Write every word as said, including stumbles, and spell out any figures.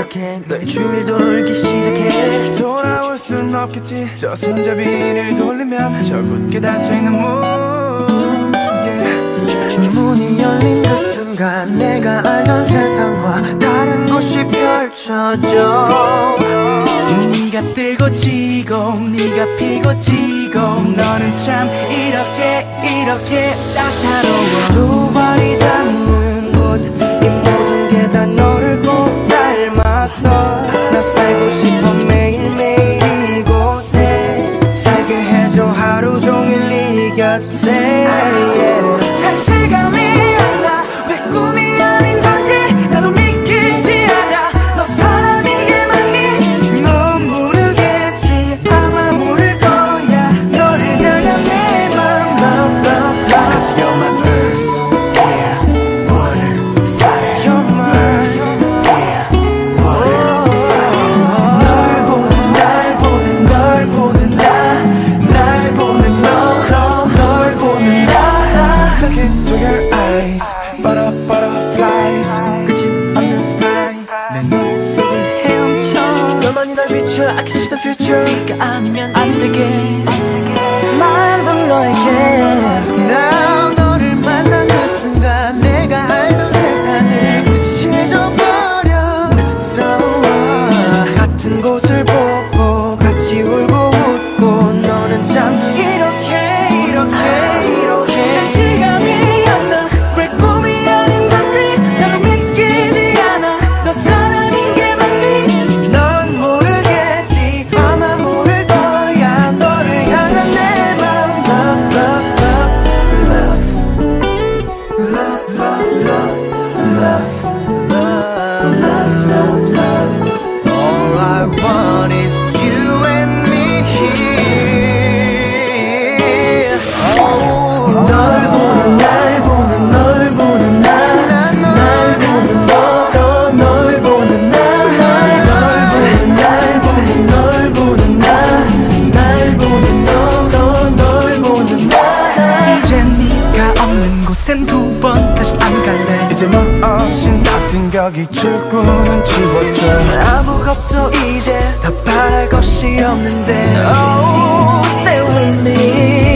이렇게 너의 주위를 돌기 시작해. 돌아올 순 없겠지. 저 손잡이를 돌리면 저 굳게 닫혀있는 문, yeah. 문이 열린 그 순간 내가 알던 세상과 다른 곳이 펼쳐져. 네가 뜨고 지고 네가 피고 지고 너는 참 이렇게 이렇게 따사로워. 두 발이 닿는 곳 이 모든 게 다 너를 꼭 닮았어. 나 살고 싶어 매일매일 이곳에 살게 해줘 하루 종일 네 곁에, yeah. 잘 실감이 안 나. 왜 꿈이 아닌 건지 나도 믿기지 않아. 너 사람인 게 맞니? 넌 모르겠지 아마 모를 거야 너를 향한 내 맘. Cause you're my earth, yeah, water, fire. You're my earth, yeah, water, fire. 널 보는 날 보는 널 보는 나날 보는 너널 보는 나. Look into your eyes, butter, butterflies. 끝이 없는 sky 내 눈 속은 헤엄쳐. 너만이 날 비춰 I can see the future. 네가 아니면 안 되게 만든 너에게. Now 너를 만난 그 순간 내가 알던 세상을 찢어버렸어. 같은 곳을 보고 같이 울고 웃고 너는 참 이렇게 이렇게 이렇게 실감이 안 나. 왜 꿈이 아닌 건지 나도 믿기지 않아. 너 사람인 게 맞니? 넌 모르겠지 아마 모를 거야 너를 향한 내 맘. Love, love, love, love, love, love, love, love. All I want is you and me here. 널 보는 날 보는 널 보는 나날 보는 너 널 보는 나날 보는 날 보는 널 보는 나날 보는 너널 보는 나. 이제 네가 없는 곳엔 두 번 다시 안 갈래. 이제 너 없인 같은 격이 출구는 지워져. 아무 겁도 이제 더 바랄 것이 없는데. Oh, stay with me.